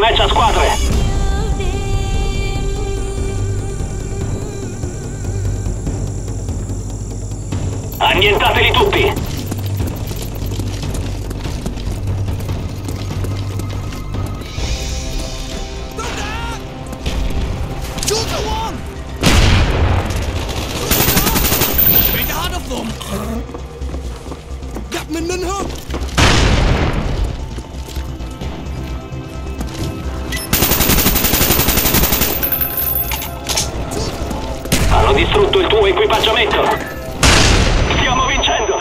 match a squadre. Annientateli tutti. Hanno distrutto il tuo equipaggiamento. Stiamo vincendo.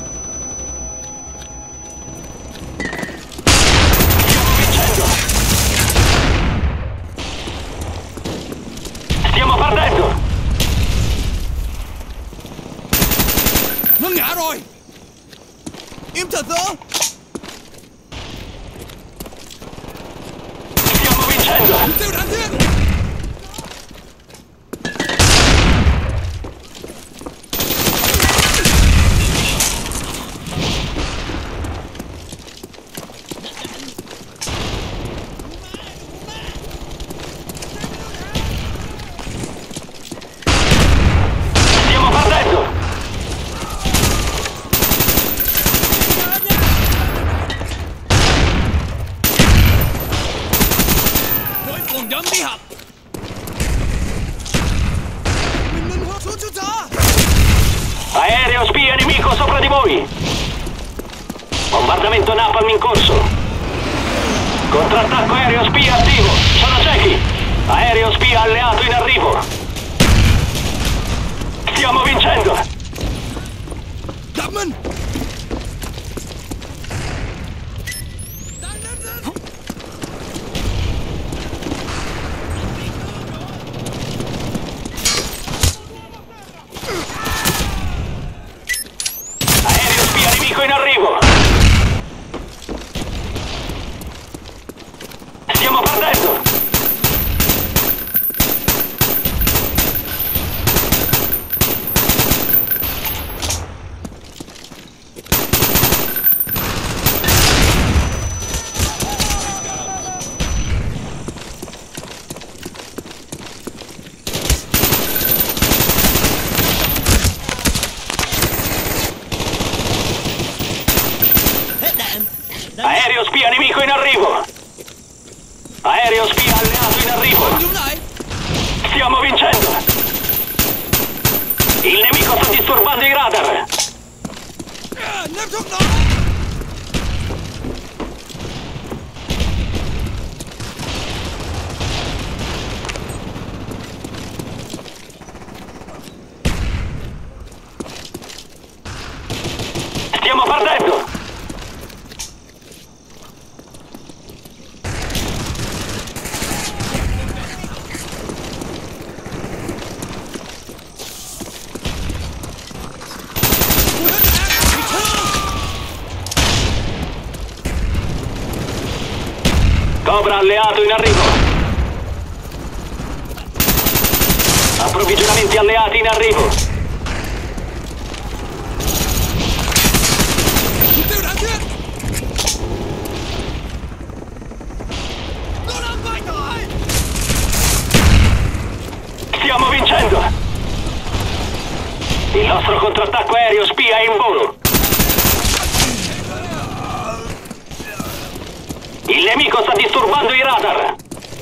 Stiamo vincendo. Stiamo perdendo. Nó ngã rồi. Im thật đó. Stiamo vincendo. Mục tiêu đáng thiết. Stiamo perdendo. Đội phòng đấm đi học. Su già. Aereo spia nemico sopra di voi. Bombardamento napalm in corso. Contrattacco aereo spia attivo. Sono ciechi. Aereo spia alleato in arrivo. Stiamo vincendo. Dapman. Aereo spia nemico in arrivo. Stiamo perdendo. Aereo spia nemico in arrivo. Aereo spia alleato in arrivo. Đúng lại. Stiamo vincendo. Il nemico sta disturbando i radar. Ném thuốc nó. Stiamo perdendo. Cobra alleato in arrivo. Approvvigionamenti alleati in arrivo. Mục tiêu đáng thiết. Nó đang bay rồi. Stiamo vincendo. Il nostro contrattacco aereo spia è in volo. Il nemico sta disturbando i radar.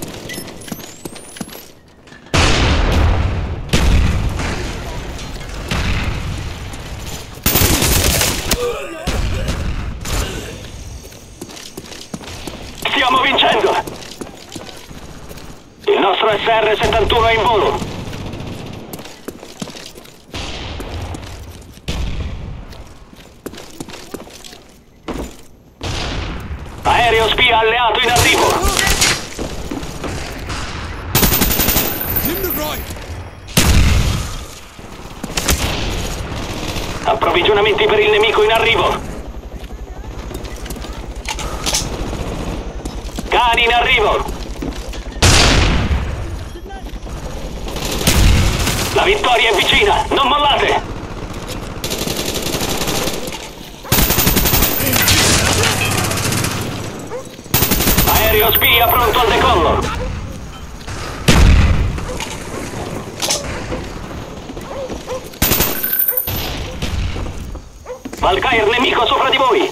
Stiamo vincendo. Il nostro SR-71 è in volo. Aereo spia alleato in arrivo. Chiếm được rồi. Approvvigionamenti per il nemico in arrivo. Cani in arrivo. La vittoria è vicina, non mollate. Aereo spia pronto al decollo. Valkyrie nemico sopra di voi.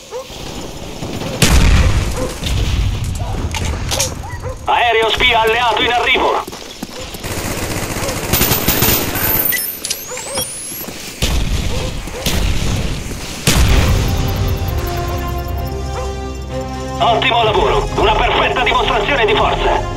Aereo spia alleato in arrivo. Ottimo lavoro, una perfetta dimostrazione di forza.